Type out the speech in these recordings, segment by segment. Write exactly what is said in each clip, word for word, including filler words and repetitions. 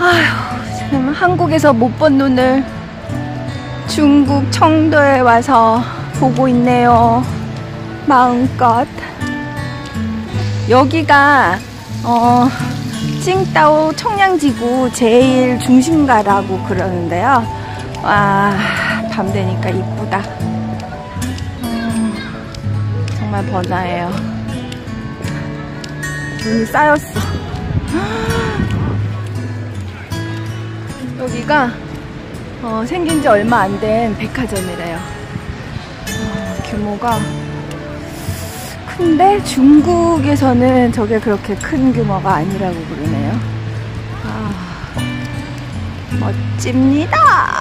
아휴, 참 한국에서 못 본 눈을 중국 청도에 와서 보고 있네요. 마음껏. 여기가 어, 칭따오 청량지구 제일 중심가라고 그러는데요. 와, 밤 되니까 이쁘다. 음, 정말 번화해요. 눈이 쌓였어. 여기가 어, 생긴 지 얼마 안 된 백화점이래요. 어, 규모가 큰데 중국에서는 저게 그렇게 큰 규모가 아니라고 그러네요. 아, 멋집니다.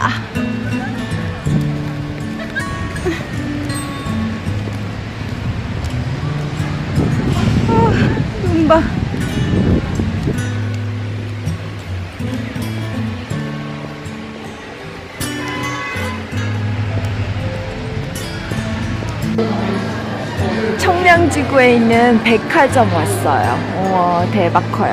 어, 눈 봐. 청량지구에 있는 백화점 왔어요. 우와, 대박 커요.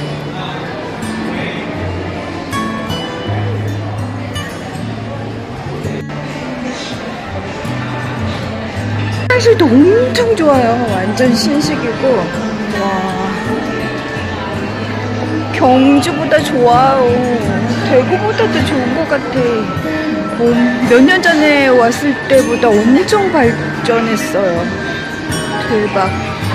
화장실도 엄청 좋아요. 완전 신식이고. 와, 경주보다 좋아요. 대구보다도 좋은 것 같아. 어, 몇 년 전에 왔을 때보다 엄청 발전했어요. 대박.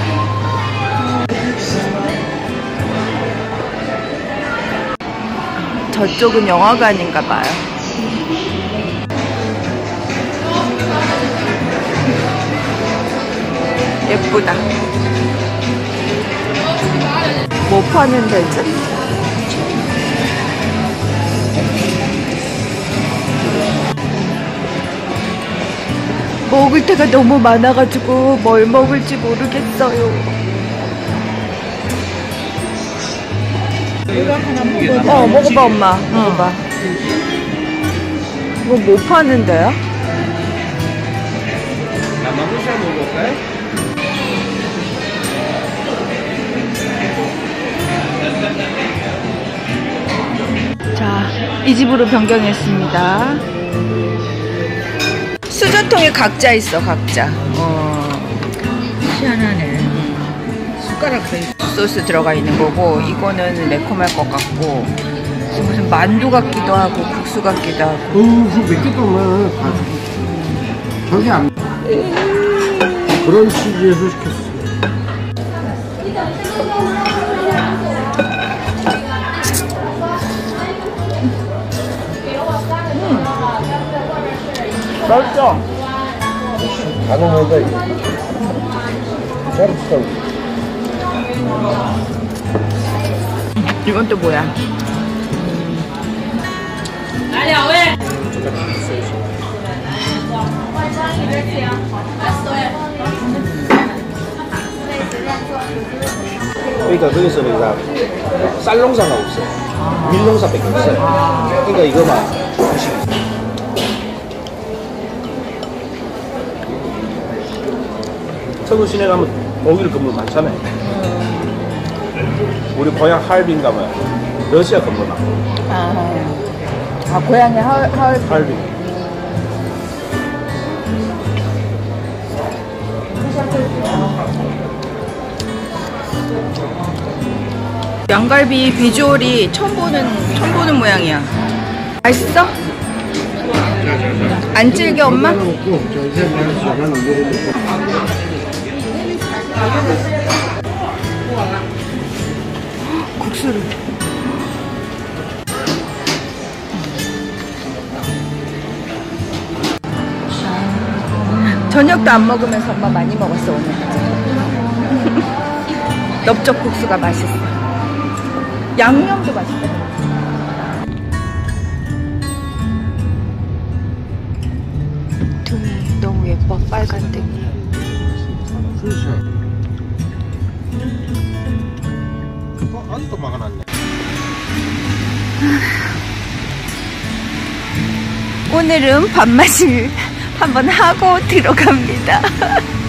저쪽은 영화관인가 봐요. 예쁘다. 뭐 파는 데지? 먹을 때가 너무 많아가지고 뭘 먹을지 모르겠어요. 어, 먹어봐 엄마. 먹어봐. 이거 뭐 파는데요? 자, 이 집으로 변경했습니다. 수저통에 각자 있어, 각자. 어. 희한하네. 숟가락도 소스 들어가 있는 거고, 이거는 매콤할 것 같고, 무슨 만두 같기도 하고, 국수 같기도 하고. 어, 그 몇 개 동안 저기 안. 그런 취지에서 시켰어. 맛있어. 다 넣는다 이거. 잘했어. 이건 또 뭐야? 아니야 왜? 그러니까 거기서는 다 쌀농사가 없어요. 밀농사밖에 없어요. 그러니까 이거만 주시면 돼요. 서울 시내 가면 독일 건물 많잖아요. 우리 고향 하얼빈 가면 러시아 건물 많고. 아, 아 고향의 하얼, 하얼빈. 하얼빈. 양갈비 비주얼이 처음 보는 처음 보는 모양이야. 맛있어? 안 질겨 엄마? 국수를. 저녁도 안 먹으면서 엄마 많이 먹었어 오늘. 넓적 국수가 맛있어. 양념도 맛있다. 등이 너무 예뻐. 빨간 등이. 어, 아직도 막아놨네. 오늘은 밥맛을 한번 하고 들어갑니다.